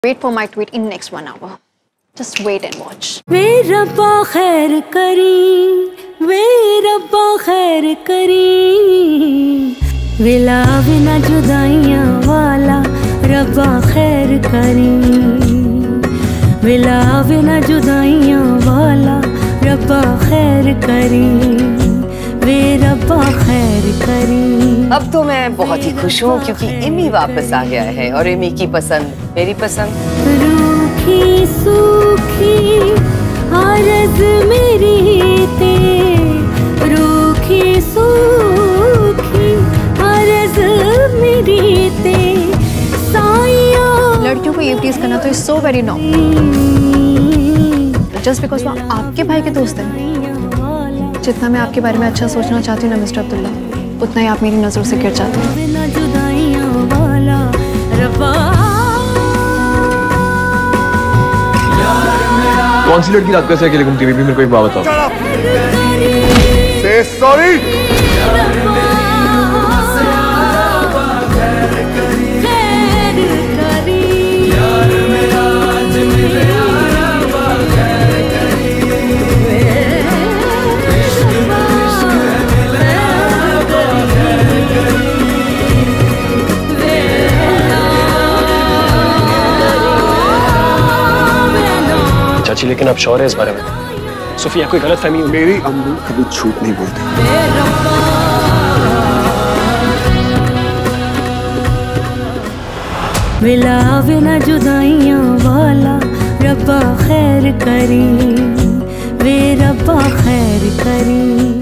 Wait for my tweet in next 1 hour. Just wait and watch. वे रब्बा खैर करी, वे रब्बा खैर करी, विला बिना जुदाइयां वाला रब्बा खैर करी, विला बिना जुदाइयां वाला रब्बा खैर करी, वे रब्बा खैर करी। अब तो मैं बहुत ही खुश हूँ क्योंकि इमी वापस आ गया है और इमी की पसंद मेरी पसंद। रूखी सूखी आरज़ मेरी ते, रूखी सूखी आरज़ मेरी ते, साइयां। लड़कियों को ये टीज करना तो is so very normal. Just because वो आपके भाई के दोस्त हैं। जितना मैं आपके बारे में अच्छा सोचना चाहती हूँ ना मिस्टर अब्दुल्ला, उतना ही आप मेरी नजरों से गिर जाते हैं। कौन सी लड़की रात को ऐसे अकेले घूमती है? मेरे को एक बात बताओ। Say sorry। चाची लेकिन आप श्योर है इस बारे में? सुफिया कोई गलत फहमी? मेरी अम्मी कभी झूठ नहीं बोलती। विला बिना जुदाइयां वाला रब्बा खैर करी, वे रब्बा खैर करी।